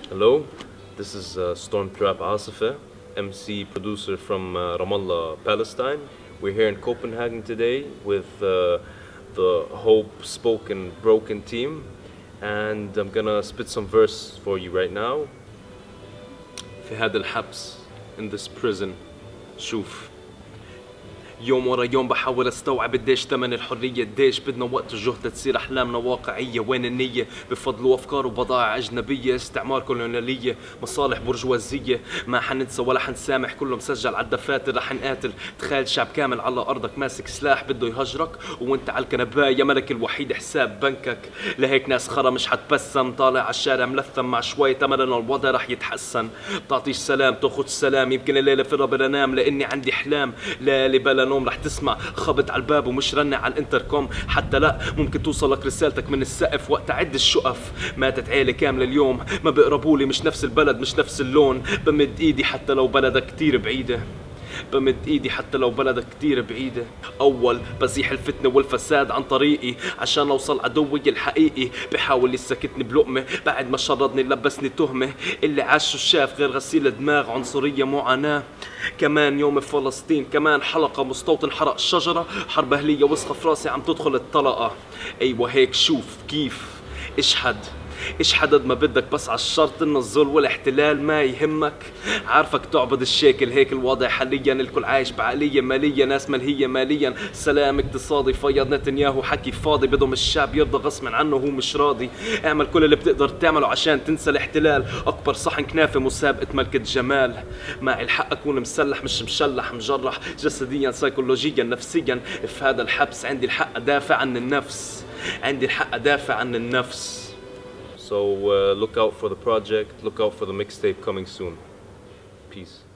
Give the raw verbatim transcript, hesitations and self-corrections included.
Hello, this is uh, Stormtrap Asifeh, M C producer from uh, Ramallah, Palestine. We're here in Copenhagen today with uh, the Hope Spoken Broken team, and I'm gonna spit some verse for you right now. في هذا الحبس, in this prison, شوف يوم ورا يوم بحاول استوعب قديش ثمن الحرية، قديش بدنا وقت وجهد تصير احلامنا واقعية. وين النية؟ بفضل وافكار وبضائع اجنبية، استعمار كولونيالية، مصالح برجوازية. ما حننسى ولا حنسامح، كله مسجل على الدفاتر. رح نقاتل. تخيل شعب كامل على ارضك ماسك سلاح بده يهجرك، وانت على الكنباية ملك الوحيد حساب بنكك. لهيك ناس خرا مش حتبسم، طالع على الشارع ملثم. مع شوية امل انه الوضع رح يتحسن. بتعطيش سلام تاخذ سلام، يمكن الليلة في ربنا انام لاني عندي احلام. ليالي بلا نوم رح تسمع خبط على الباب ومش رنة على الانتركوم. حتى لا ممكن توصلك رسالتك من السقف وقت عد الشقف. ماتت عيلة كاملة اليوم، ما بيقربولي، مش نفس البلد مش نفس اللون. بمد ايدي حتى لو بلدك كتير بعيدة، بمد ايدي حتى لو بلدك كتير بعيدة. اول بزيح الفتنة والفساد عن طريقي عشان اوصل عدوي الحقيقي. بحاول يسكتني بلقمة بعد ما شردني لبسني تهمة. اللي عاش شاف غير غسيل دماغ، عنصرية معاناة. كمان يوم بفلسطين، كمان حلقة مستوطن حرق الشجرة. حرب اهلية وسخة في راسي عم تدخل الطلقة. ايوه هيك شوف كيف اشحد اشحد قد ما بدك، بس على الشرط انه الظلم والاحتلال ما يهمك. عارفك تعبد الشكل، هيك الوضع حاليا. الكل عايش بعقلية مالية، ناس ملهية ماليا. سلام اقتصادي، فيض نتنياهو حكي فاضي. بدهم الشعب يرضى غصب عنه وهو مش راضي. اعمل كل اللي بتقدر تعمله عشان تنسى الاحتلال. اكبر صحن كنافة مسابقة ملكة جمال. معي الحق اكون مسلح مش مشلح، مجرح جسديا سيكولوجيا نفسيا. في هذا الحبس عندي الحق ادافع عن النفس، عندي الحق ادافع عن النفس. So uh, look out for the project, look out for the mixtape coming soon. Peace.